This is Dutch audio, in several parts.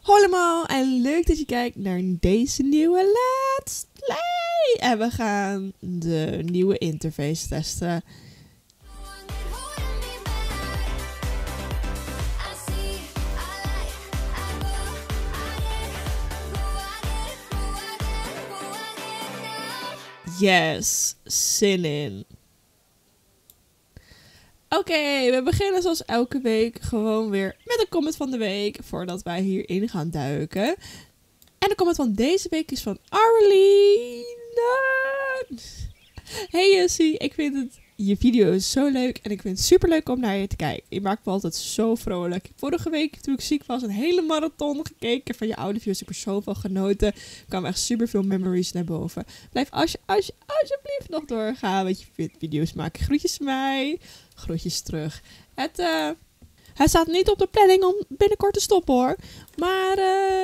Hoi allemaal en leuk dat je kijkt naar deze nieuwe Let's Play. En we gaan de nieuwe interface testen. Yes, zin in. Oké, we beginnen zoals elke week gewoon weer met een comment van de week voordat wij hierin gaan duiken. En de comment van deze week is van Arlene. Hey Jessie, ik vind je video zo leuk en ik vind het super leuk om naar je te kijken. Je maakt me altijd zo vrolijk. Vorige week toen ik ziek was een hele marathon gekeken van je oude video's. Ik heb er zoveel genoten. Er kwamen echt super veel memories naar boven. Blijf alsjeblieft nog doorgaan met je video's maken. Groetjes van mij. Groetjes terug. Hij staat niet op de planning om binnenkort te stoppen hoor. Maar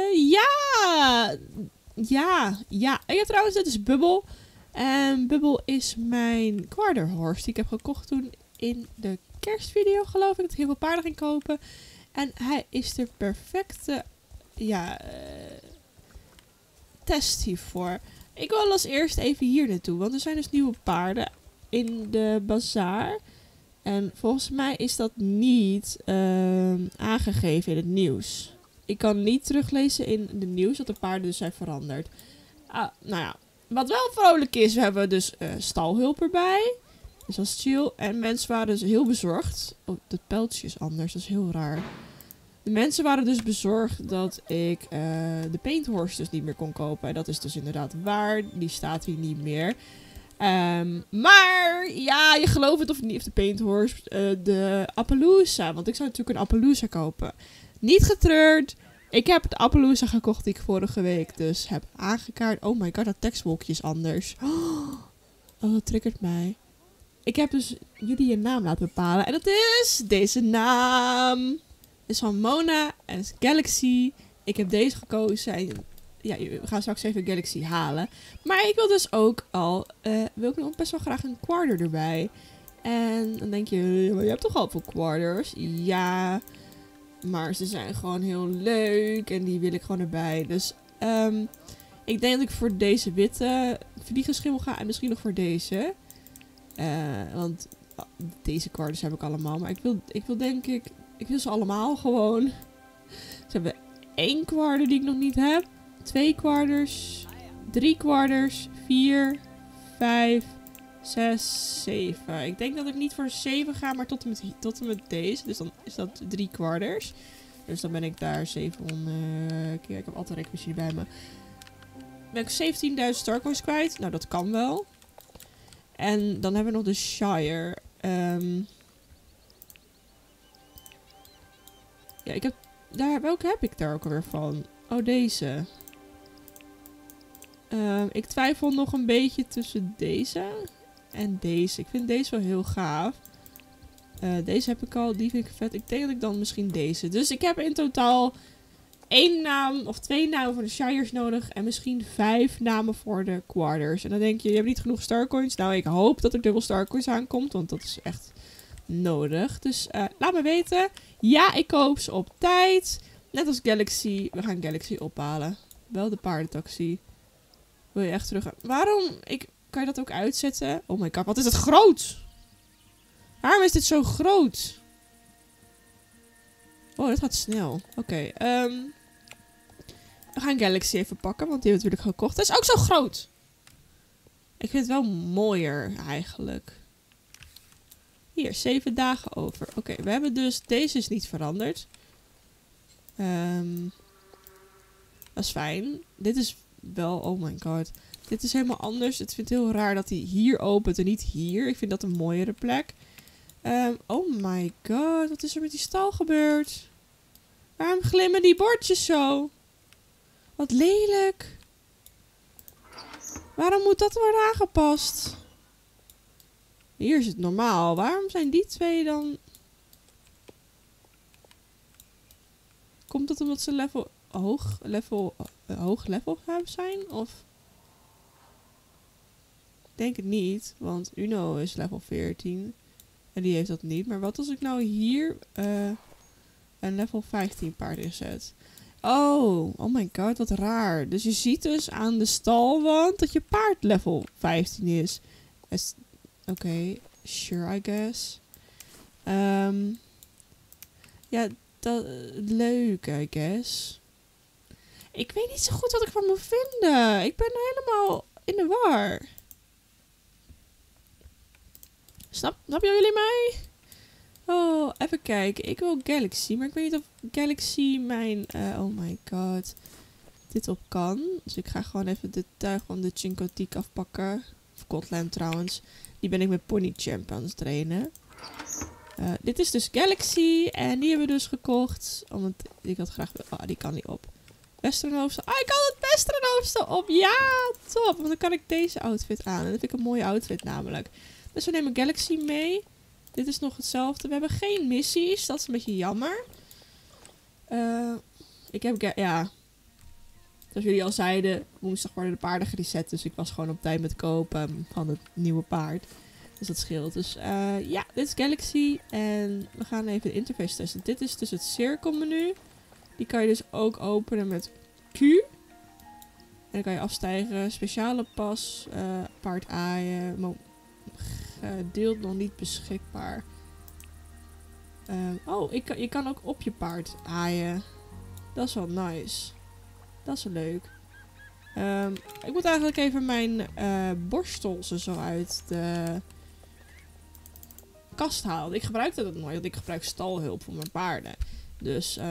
ja. Ik heb trouwens, dit is Bubble. En Bubble is mijn quarterhorse die ik heb gekocht toen in de kerstvideo geloof ik. Dat ik heel veel paarden ging kopen. En hij is de perfecte test hiervoor. Ik wil als eerst even hier naartoe. Want er zijn dus nieuwe paarden in de bazaar. En volgens mij is dat niet aangegeven in het nieuws. Ik kan niet teruglezen in de nieuws dat de paarden dus zijn veranderd. Nou ja, wat wel vrolijk is, we hebben dus stalhulp erbij. Dus dat is chill. En mensen waren dus heel bezorgd. Oh, dat pijltje is anders, dat is heel raar. De mensen waren dus bezorgd dat ik de painthorse dus niet meer kon kopen. En dat is dus inderdaad waar. Die staat hier niet meer. Maar ja, je gelooft het of niet, of de painthorse, de Appaloosa. Want ik zou natuurlijk een Appaloosa kopen. Niet getreurd. Ik heb de Appaloosa gekocht die ik vorige week dus heb aangekaart. Oh my god, dat tekstwolkje is anders. Oh, dat triggert mij. Ik heb dus jullie een naam laten bepalen. En dat is deze naam. Het is van Mona en is Galaxy. Ik heb deze gekozen. En ja, we gaan straks even Galaxy halen. Maar ik wil dus ook wil ik nog best wel graag een quarter erbij. En dan denk je, maar je hebt toch al veel quarters? Ja, maar ze zijn gewoon heel leuk en die wil ik gewoon erbij. Dus ik denk dat ik voor deze witte vliegenschimmel ga en misschien nog voor deze. Want deze quarters heb ik allemaal. Maar ik wil denk ik wil ze allemaal gewoon. Ze hebben 1 quarter die ik nog niet heb. 2 quarters, 3 quarters, 4, 5, 6, 7. Ik denk dat ik niet voor 7 ga, maar tot en met deze. Dus dan is dat 3 quarters. Dus dan ben ik daar 700 keer. Ik heb altijd een rekenmachine bij me. Ben ik 17.000 starcoins kwijt. Nou, dat kan wel. En dan hebben we nog de Shire. Ja, welke heb ik daar ook alweer van? Oh, deze. Ik twijfel nog een beetje tussen deze en deze. Ik vind deze wel heel gaaf. Deze heb ik al, die vind ik vet. Ik denk dat ik dan misschien deze. Dus ik heb in totaal 1 naam of 2 namen voor de Shires nodig. En misschien 5 namen voor de quarters. En dan denk je hebt niet genoeg starcoins. Nou, ik hoop dat er dubbel starcoins aankomt. Want dat is echt nodig. Dus laat me weten. Ja, ik koop ze op tijd. Net als Galaxy. We gaan Galaxy ophalen. Wel de paardentaxi. Wil je echt terug gaan? Waarom? Kan je dat ook uitzetten? Oh my god, wat is het groot? Waarom is dit zo groot? Oh, dat gaat snel. Oké, we gaan Galaxy even pakken, want die hebben we natuurlijk gekocht. Dat is ook zo groot! Ik vind het wel mooier, eigenlijk. Hier, 7 dagen over. Oké, we hebben dus... Deze is niet veranderd. Dat is fijn. Dit is wel... Oh my god. Dit is helemaal anders. Ik vind het heel raar dat hij hier opent en niet hier. Ik vind dat een mooiere plek. Oh my god. Wat is er met die stal gebeurd? Waarom glimmen die bordjes zo? Wat lelijk. Waarom moet dat worden aangepast? Hier is het normaal. Waarom zijn die twee dan... Komt dat omdat ze hoog level gaan zijn? Of... Ik denk het niet, want Uno is level 14. En die heeft dat niet. Maar wat als ik nou hier een level 15 paard inzet? Oh my god, wat raar. Dus je ziet dus aan de stalwand dat je paard level 15 is. Oké, sure I guess. Ja, leuk I guess. Ik weet niet zo goed wat ik van moet vinden. Ik ben helemaal in de war. Snappen jullie mij? Oh, even kijken. Ik wil Galaxy, maar ik weet niet of Galaxy mijn... oh my god. Dit op kan. Dus ik ga gewoon even de tuig van de Chincoteague afpakken. Of Cotland trouwens. Die ben ik met Ponychamp aan het trainen. Dit is dus Galaxy. En die hebben we dus gekocht. Omdat ik had graag... Oh, die kan niet op. Westernhoofdstel. Ah, ik kan het Westernhoofdstel op. Ja, top. Want dan kan ik deze outfit aan. En dat vind ik een mooie outfit namelijk. Dus we nemen Galaxy mee. Dit is nog hetzelfde. We hebben geen missies. Dat is een beetje jammer. Ik heb... Ja. Zoals jullie al zeiden, woensdag worden de paarden gereset. Dus ik was gewoon op tijd met kopen van het nieuwe paard. Dus dat scheelt. Dus ja, dit is Galaxy. En we gaan even de interface testen. Dit is dus het cirkelmenu. Die kan je dus ook openen met Q. En dan kan je afstijgen. Speciale pas. Paard aaien. Gedeeld nog niet beschikbaar. Je kan ook op je paard aaien. Dat is wel nice. Dat is wel leuk. Ik moet eigenlijk even mijn borstel zo uit de kast halen. Ik gebruik dat nooit, want ik gebruik stalhulp voor mijn paarden. Dus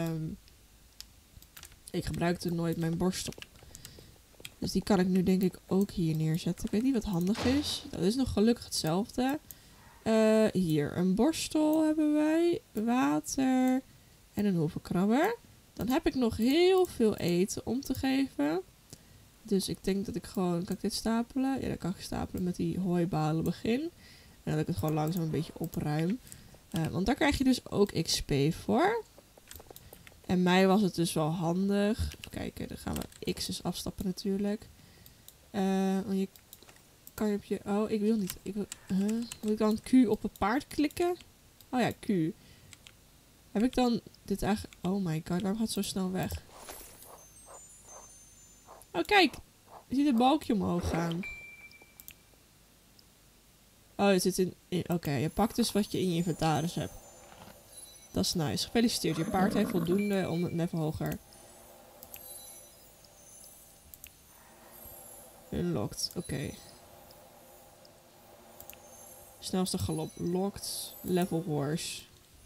ik gebruikte nooit mijn borstel. Dus die kan ik nu denk ik ook hier neerzetten. Ik weet niet wat handig is. Dat is nog gelukkig hetzelfde. Hier, een borstel hebben wij. Water. En een hoevenkrabber. Dan heb ik nog heel veel eten om te geven. Dus ik denk dat ik gewoon... Kan ik dit stapelen? Ja, dat kan ik stapelen met die hooibalen begin. En dat ik het gewoon langzaam een beetje opruim. Want daar krijg je dus ook XP voor. En mij was het dus wel handig. Even kijken, dan gaan we X's afstappen natuurlijk. Want je kan je op je... Oh, ik wil niet. Moet ik dan Q op het paard klikken? Oh ja, Q. Heb ik dan dit eigenlijk... Oh my god, waarom gaat het zo snel weg? Oh kijk, je ziet het balkje omhoog gaan. Oh, het zit in... Oké, je pakt dus wat je in je inventaris hebt. Dat is nice. Gefeliciteerd, je paard heeft voldoende om het level hoger. Unlocked, oké. Snelste galop, locked, level horse.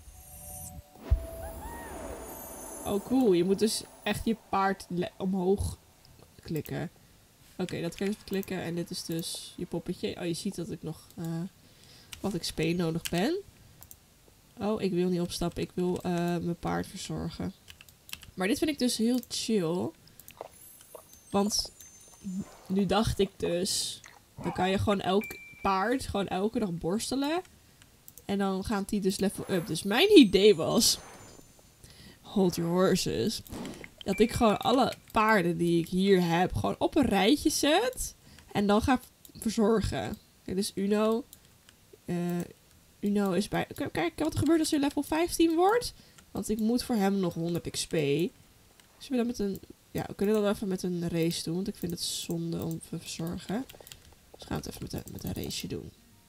Oh cool, je moet dus echt je paard omhoog klikken. Oké, dat kan je dus klikken en dit is dus je poppetje. Oh, je ziet dat ik nog wat XP nodig ben. Oh, ik wil niet opstappen. Ik wil mijn paard verzorgen. Maar dit vind ik dus heel chill. Want nu dacht ik dus... Dan kan je gewoon elk paard gewoon elke dag borstelen. En dan gaat die dus level up. Dus mijn idee was... Hold your horses. Dat ik gewoon alle paarden die ik hier heb... gewoon op een rijtje zet. En dan ga verzorgen. Kijk, dus Uno... Uno is bij... Kijk wat er gebeurt als je level 15 wordt. Want ik moet voor hem nog 100 XP. Dus we dan met een... Ja, we kunnen dat even met een race doen. Want ik vind het zonde om te verzorgen. Dus gaan we het even met een raceje doen.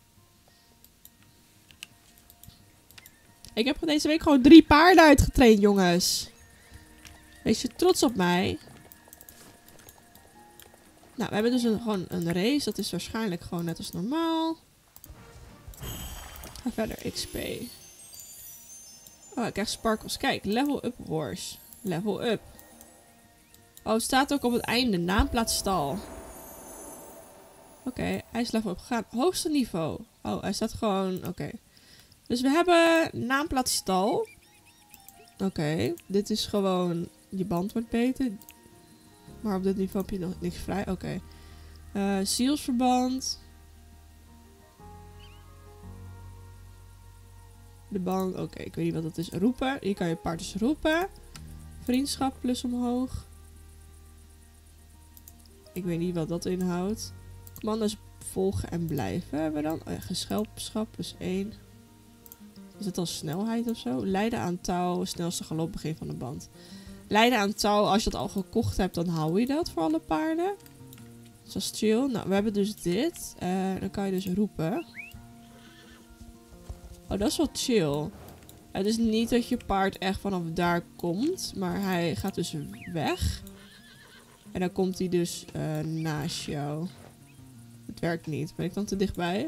Ik heb deze week gewoon 3 paarden uitgetraind, jongens. Wees je trots op mij. Nou, we hebben dus gewoon een race. Dat is waarschijnlijk gewoon net als normaal. Ga verder, XP. Oh, ik krijg sparkles. Kijk, level up horse. Level up. Oh, het staat ook op het einde. Naamplaats stal. Oké, hij is level up gegaan. Hoogste niveau. Oh, hij staat gewoon... Oké. Dus we hebben naamplaats stal. Oké, dit is gewoon... Je band wordt beter. Maar op dit niveau heb je nog niks vrij. Oké. Zielsverband. De band, oké, ik weet niet wat dat is. Roepen, hier kan je paard dus roepen. Vriendschap plus omhoog. Ik weet niet wat dat inhoudt. Commando's volgen en blijven hebben we dan. Oh ja, gezelschap plus 1. Is het al snelheid of zo? Leiden aan touw, snelste galop, begin van de band. Leiden aan touw, als je dat al gekocht hebt, dan hou je dat voor alle paarden. Dus dat is chill. Nou, we hebben dus dit. Dan kan je dus roepen. Oh, dat is wel chill. Het is niet dat je paard echt vanaf daar komt. Maar hij gaat dus weg. En dan komt hij dus naast jou. Het werkt niet. Ben ik dan te dichtbij?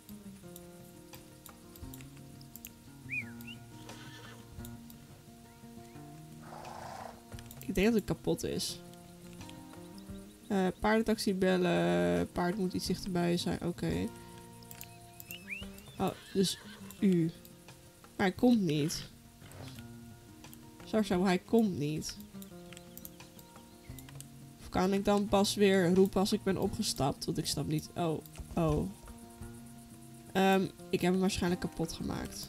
Ik denk dat het kapot is. Paardentaxi bellen. Paard moet iets dichterbij zijn. Oké. Oh, dus u. Maar hij komt niet. Zo, hij komt niet. Of kan ik dan pas weer roepen als ik ben opgestapt? Want ik snap niet. Oh. Ik heb hem waarschijnlijk kapot gemaakt.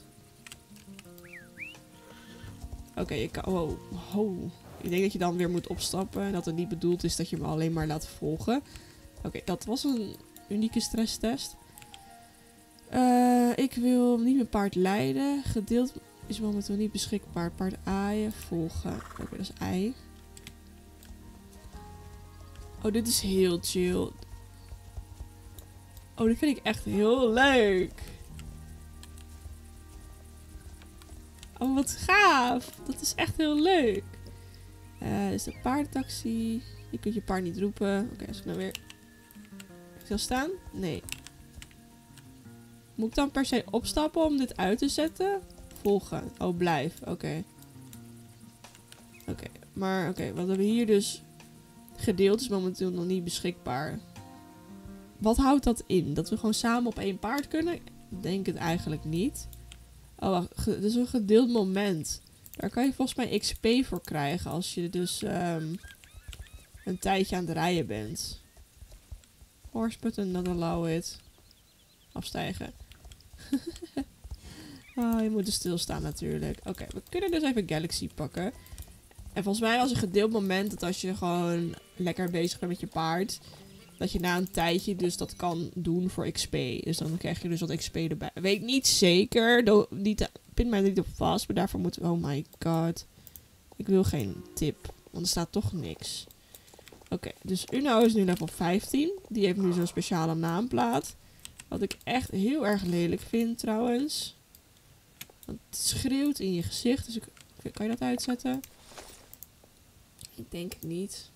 Oké, ik kan... Oh. Ik denk dat je dan weer moet opstappen. En dat het niet bedoeld is dat je me alleen maar laat volgen. Oké, dat was een unieke stresstest. Ik wil niet mijn paard leiden. Gedeeld is momenteel niet beschikbaar. Paard aaien, volgen. Oké, dat is ei. Oh, dit is heel chill. Oh, dit vind ik echt heel leuk. Oh, wat gaaf. Dat is echt heel leuk. Is de paardentaxi. Je kunt je paard niet roepen. Oké, als ik nou weer... Heb je al staan? Nee. Moet ik dan per se opstappen om dit uit te zetten? Volgen. Oh, blijf. Oké. Maar oké, wat hebben we hier dus... Gedeeld is momenteel nog niet beschikbaar. Wat houdt dat in? Dat we gewoon samen op één paard kunnen? Ik denk het eigenlijk niet. Oh, wacht. Dit is een gedeeld moment. Daar kan je volgens mij XP voor krijgen als je dus een tijdje aan het rijden bent. Horse button, not allow it. Afstijgen. Oh, je moet dus stilstaan natuurlijk. Oké, we kunnen dus even Galaxy pakken. En volgens mij was een gedeeld moment dat als je gewoon lekker bezig bent met je paard, dat je na een tijdje dus dat kan doen voor XP. Dus dan krijg je dus wat XP erbij. Weet niet zeker. Pin mij er niet op vast. Maar daarvoor moeten we... Oh my god. Ik wil geen tip. Want er staat toch niks. Oké, dus Uno is nu level 15. Die heeft nu zo'n speciale naamplaat. Wat ik echt heel erg lelijk vind trouwens. Want het schreeuwt in je gezicht. Dus kan je dat uitzetten? Ik denk het niet.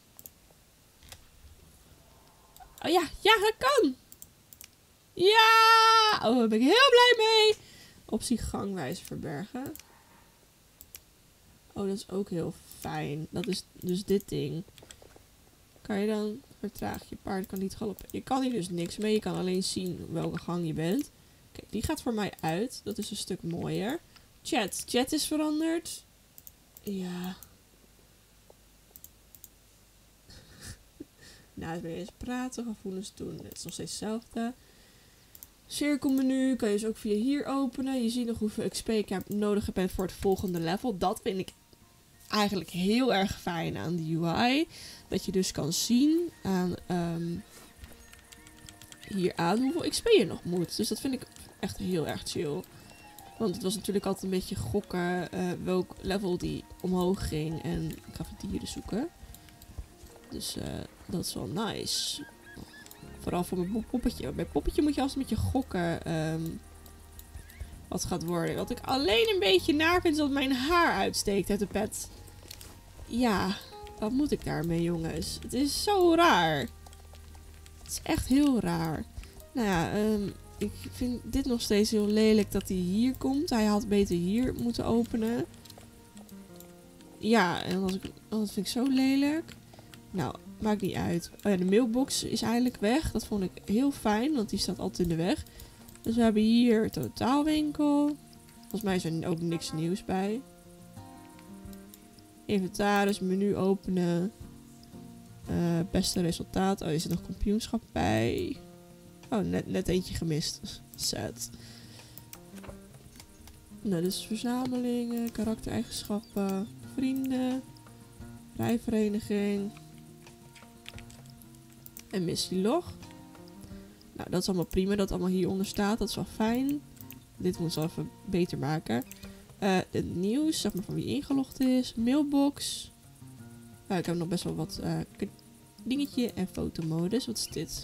Oh ja, dat kan! Ja! Oh, daar ben ik heel blij mee! Optie gangwijze verbergen. Oh, dat is ook heel fijn. Dat is dus dit ding. Kan je dan vertragen? Je paard kan niet galoppen. Je kan hier dus niks mee. Je kan alleen zien welke gang je bent. Kijk, die gaat voor mij uit. Dat is een stuk mooier. Chat. Chat is veranderd. Ja. Nou, het ben je eens praten, gevoelens doen. Het is nog steeds hetzelfde. Cirkelmenu kan je dus ook via hier openen. Je ziet nog hoeveel XP ik nodig heb voor het volgende level. Dat vind ik eigenlijk heel erg fijn aan de UI. Dat je dus kan zien aan hieraan hoeveel XP je nog moet. Dus dat vind ik echt heel erg chill. Want het was natuurlijk altijd een beetje gokken welk level die omhoog ging. En ik ga even dieren zoeken. Dus dat is wel nice. Vooral voor mijn poppetje. Bij poppetje moet je altijd met je gokken wat gaat worden. Wat ik alleen een beetje naar vind is dat mijn haar uitsteekt uit de pet. Ja, wat moet ik daarmee, jongens? Het is zo raar. Het is echt heel raar. Nou ja, ik vind dit nog steeds heel lelijk dat hij hier komt. Hij had beter hier moeten openen. Ja, en dat vind ik zo lelijk. Nou, maakt niet uit. Oh ja, de mailbox is eindelijk weg. Dat vond ik heel fijn, want die staat altijd in de weg. Dus we hebben hier totaalwinkel. Volgens mij is er ook niks nieuws bij. Inventaris, menu openen. Beste resultaat. Oh, er zit nog kampioenschap bij. Oh, net eentje gemist. Sad. Nou, dus verzamelingen, karaktereigenschappen, vrienden, rijvereniging en missielog. Nou, dat is allemaal prima dat allemaal hieronder staat. Dat is wel fijn. Dit moet ze even beter maken. Het nieuws, zeg maar van wie ingelogd is. Mailbox. Ik heb nog best wel wat dingetje en fotomodus. Wat is dit?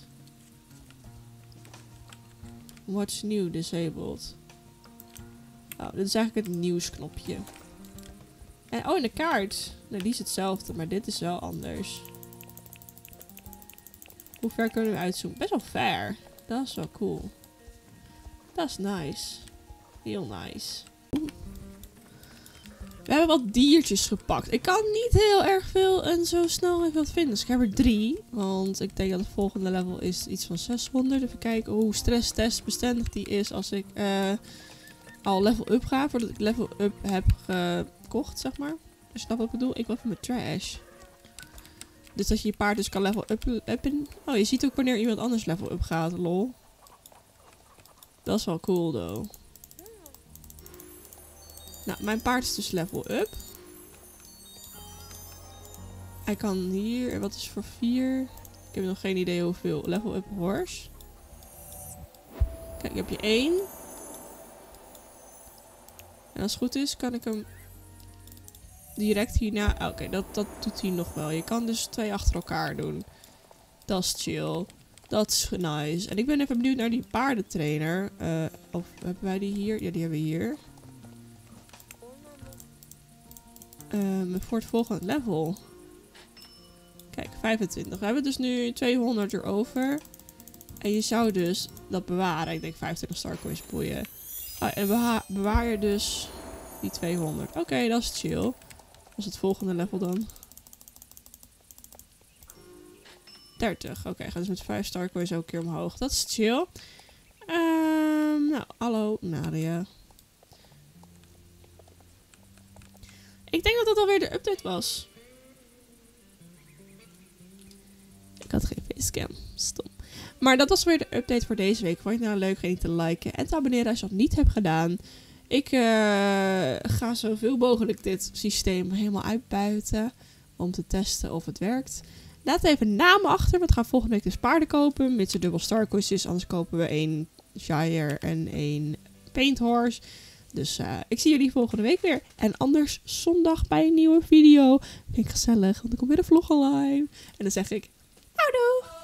What's new disabled? Oh, dit is eigenlijk het nieuwsknopje. En de kaart. Nou, die is hetzelfde, maar dit is wel anders. Hoe ver kunnen we uitzoomen? Best wel ver. Dat is wel cool. Dat is nice. Heel nice. We hebben wat diertjes gepakt. Ik kan niet heel erg veel en zo snel even wat vinden. Dus ik heb er 3. Want ik denk dat het volgende level is iets van 600. Even kijken hoe stresstest bestendig die is als ik al level up ga. Voordat ik level up heb gekocht, zeg maar. Als je dat wat bedoel. Ik wil even mijn trash. Dus dat je je paard dus kan level uppen. Oh, je ziet ook wanneer iemand anders level up gaat. Lol. Dat is wel cool, though. Nou, mijn paard is dus level up. Hij kan hier... Wat is voor 4? Ik heb nog geen idee hoeveel. Level up horse. Kijk, heb je 1. En als het goed is, kan ik hem direct hierna... Oké, dat doet hij nog wel. Je kan dus 2 achter elkaar doen. Dat is chill. Dat is nice. En ik ben even benieuwd naar die paardentrainer. Of hebben wij die hier? Ja, die hebben we hier. Voor het volgende level. Kijk, 25. We hebben dus nu 200 erover. En je zou dus dat bewaren. Ik denk 25 starcoins boeien. En bewaar je dus die 200. Oké, dat is chill. Wat is het volgende level dan? 30. Oké, gaat dus met 5 starcoins ook een keer omhoog. Dat is chill. Nou, hallo Nadia. Ik denk dat dat alweer de update was. Ik had geen facecam. Stom. Maar dat was weer de update voor deze week. Vond je het nou leuk? Vergeet niet te liken en te abonneren als je dat niet hebt gedaan. Ik ga zoveel mogelijk dit systeem helemaal uitbuiten. Om te testen of het werkt. Laat even namen achter. Want we gaan volgende week dus paarden kopen. Mits er dubbel starcoins is. Anders kopen we 1 Shire en 1 Paint Horse. Dus ik zie jullie volgende week weer. En anders zondag bij een nieuwe video. Vind ik gezellig. Want dan komt weer de vlog online. En dan zeg ik... Houdoe!